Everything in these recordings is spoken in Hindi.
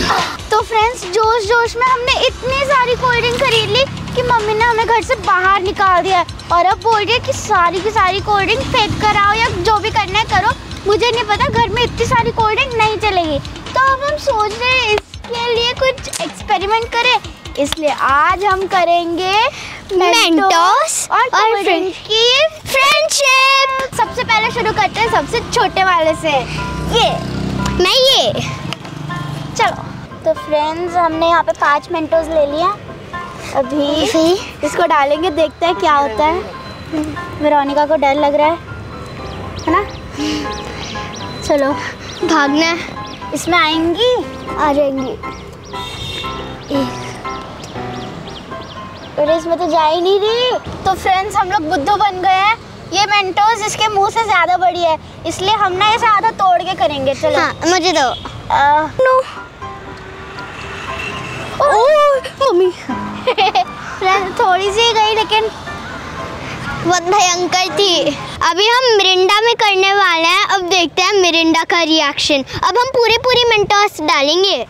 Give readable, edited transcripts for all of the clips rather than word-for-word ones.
तो फ्रेंड्स जोश जोश में हमने इतनी सारी कोल्ड ड्रिंक खरीद ली कि मम्मी ने हमें घर से बाहर निकाल दिया और अब बोल रही है कि सारी की सारी कोल्ड ड्रिंक फेंक कर आओ या जो भी करना है करो। मुझे नहीं पता, घर में इतनी सारी कोल्ड ड्रिंक नहीं चलेगी। तो अब हम सोच रहे हैं इसके लिए कुछ एक्सपेरिमेंट करें, इसलिए आज हम करेंगे मेंटोस और कोल्ड ड्रिंक की फ्रेंडशिप। सबसे पहले शुरू करते हैं सबसे छोटे वाले से। ये चलो। तो फ्रेंड्स हमने यहाँ पे 5 मेंटोस ले लिया। अभी इसको डालेंगे, देखते हैं क्या होता है। वेरोनिका को डर लग रहा है ना? चलो भागना है। इसमें आएंगी, आ जाएंगी। अरे इसमें तो जा ही नहीं रही। तो फ्रेंड्स हम लोग बुद्धू बन गए हैं। ये मेंटोस इसके मुंह से ज्यादा बड़ी है, इसलिए हम ना इसे आधा तोड़ के करेंगे। चलो हाँ, मुझे दो। नो मम्मी फ्रेंड्स थोड़ी सी गई लेकिन बहुत भयंकर थी। अभी हम मिरिंडा में करने वाले हैं। अब देखते हैं मिरिंडा का रिएक्शन। अब हम पूरी मेंटोस डालेंगे।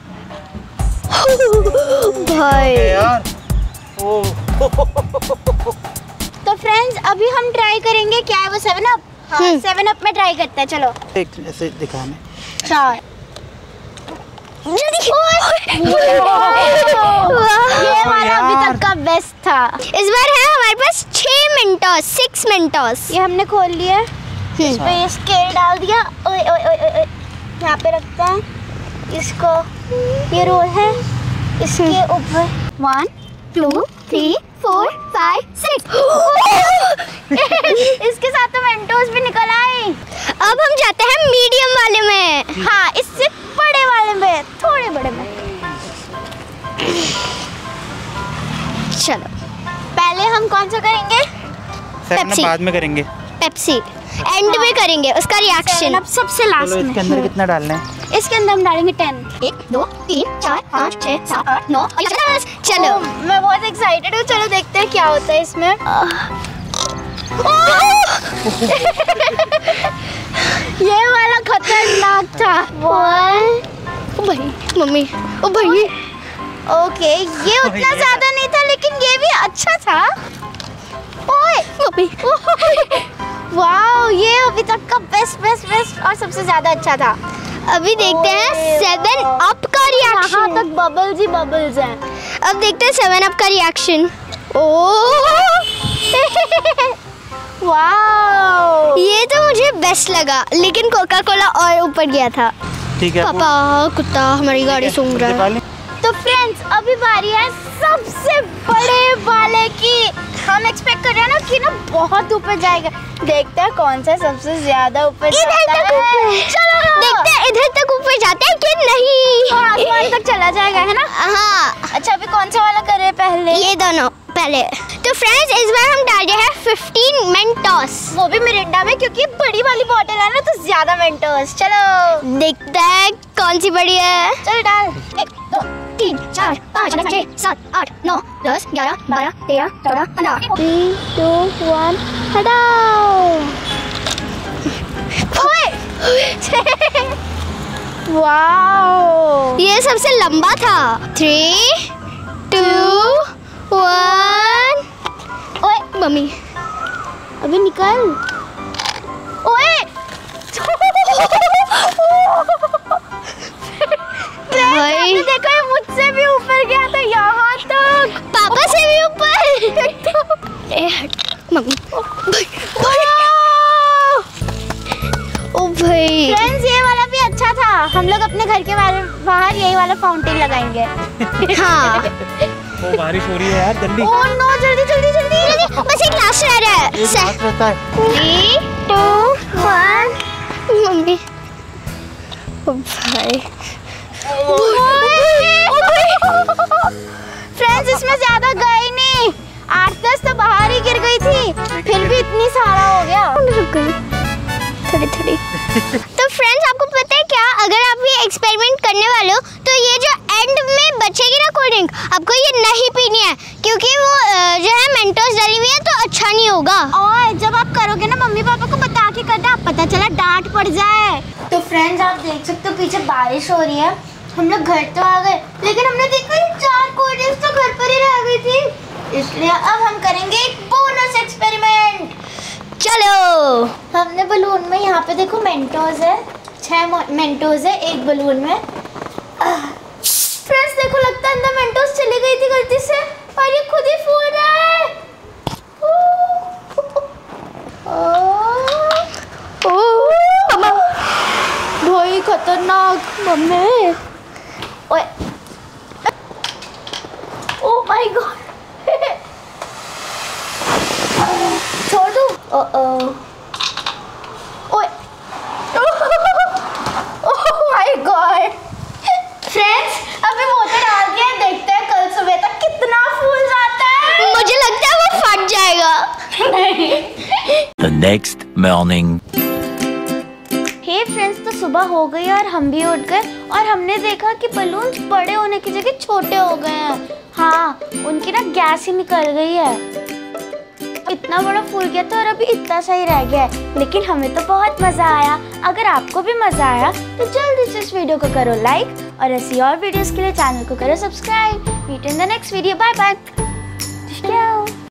भाई यार। तो फ्रेंड्स अभी हम ट्राई करेंगे, क्या है वो 7 अप। हाँ 7 अप में ट्राई करते हैं। चलो ऐसे दिखाने। चार ये वाला अभी तक का बेस्ट था। इस बार है हमारे पास 6 मेंटोस। ये हमने खोल लिया। इस पे ये स्केल डाल दिया। ओए ओए ओए ओए, यहाँ पे रखते हैं इसको। ये रोल है, इसके ऊपर 1 2 3 4 5 6 इसके साथ तो मेंटोस भी निकल आई। अब हम जाते हैं मीडियम वाले में। हाँ इससे बड़े वाले में, थोड़े बड़े में। चलो पहले हम कौन सा करेंगे? पेप्सी बाद में करेंगे। पेप्सी एंड में करेंगे, उसका रिएक्शन अब सबसे लास्ट में। इसके अंदर कितना डालना है? इसके अंदर हम डालेंगे 10। 1 2 3 4 5 6 7 8 9 10। चलो मैं बहुत एक्साइटेड हूँ। चलो देखते हैं क्या होता है इसमें। ये वाला खतरनाक था। 1 भाई मम्मी ओ भाई। ओके ये उतना ज्यादा नहीं था लेकिन ये भी अच्छा था। ओए मम्मी वाओ, ये अभी तक का बेस्ट और सबसे ज्यादा अच्छा था। अभी देखते हैं 7 अप का रिएक्शन। यहाँ तक बबल्स ही बबल्स हैं। अब देखते हैं 7 अप का रिएक्शन। वाओ ये तो मुझे बेस्ट लगा, लेकिन कोका कोला और ऊपर गया था। ठीक है पापा कुत्ता हमारी गाड़ी सूंघ रहा है। तो फ्रेंड्स अभी बारी है सबसे बड़े वाले की। हम एक्सपेक्ट कर रहे हैं ना कि ना बहुत ऊपर जाएगा। देखते हैं कौन सा सबसे ज्यादा ऊपर जाता है। चलो देखते हैं इधर तक ऊपर जाता है कि नहीं। आसमान तक चला जाएगा है ना? हाँ। अच्छा अभी कौन सा वाला करें पहले? ये दोनों पहले। तो फ्रेंड्स इस बार हम डाल रहे हैं 15 मेंटोस, वो भी मिरिंडा में, क्योंकि बड़ी वाली बोतल है ना तो ज्यादा मेंटोस। चलो देखते हैं कौन सी बड़ी है। चलो डाल। 1 2 3 4 5 6 7 8 9 10 11 12 13 14 15। 3 2 1 हटाओ। वाओ ये सबसे लंबा था। 3 2 1। ओए मम्मी अभी निकल। ओए भाई देखो ये मुझसे भी ऊपर गया था, यहाँ तक। पापा से भी ऊपर। ए हट मम्मी। ओ भाई फ्रेंड्स ये वाला भी अच्छा था। हम लोग अपने घर के बाहर यही वाला फाउंटेन लगाएंगे। हाँ वो बारिश हो रही है यार, जल्दी। ओह नो जल्दी जल्दी जल्दी। बस एक लास्ट रह रहा है। 3 2 1 मम्मी। ओ भाई फ्रेंड्स इसमें ज्यादा गए नहीं, 8-10 तो बाहर ही गिर गई थी, फिर भी इतनी सारा हो गया। थोड़ी तो फ्रेंड्स आपको पता है क्या, अगर आप ये एक्सपेरिमेंट करने वाले हो तो ये जो एंड में बचेगी ना कोल्ड ड्रिंक, आपको ये नहीं पीनी है, क्योंकि वो जो है मेंटोस डली हुई है तो अच्छा नहीं होगा। और जब आप करोगे ना मम्मी पापा को बता के करना, पता चला डांट पड़ जाए। तो फ्रेंड्स आप देख सकते हो पीछे बारिश हो रही है, हम लोग घर तो आ गए, लेकिन हमने देखा ये 4 कोल्ड ड्रिंक्स तो घर पर ही रह गई थी। इसलिए अब हम करेंगे एक बोनस एक्सपेरिमेंट। चलो, हमने बलून में यहाँ पे देखो मेंटोस है, 6 मेंटोस है एक बलून में। फ्रेंड्स देखो, लगता है अंदर मेंटोस चली गई थी गलती से और ये खुद ही फूल रहा है। भाई खतरनाक मम्मी। ओए, ओह माय गॉड, छोड़ दूं? ओए, ओह माय गॉड। फ्रेंड्स अभी मोटर डाल के देखते हैं कल सुबह तक कितना फूल जाता है। मुझे लगता है वो फट जाएगा। The next morning. Hey friends, तो सुबह हो गई और हम भी उठ गए और हमने देखा कि बलून्स बड़े होने की जगह छोटे हो गए हैं। हाँ, उनकी ना गैस ही निकल गई है। इतना बड़ा फूल गया था और अभी इतना सा ही रह गया है, लेकिन हमें तो बहुत मजा आया। अगर आपको भी मजा आया तो जल्दी से इस वीडियो को करो लाइक और ऐसी और वीडियोस के लिए चैनल को करो subscribe. Meet in the next video. Bye bye.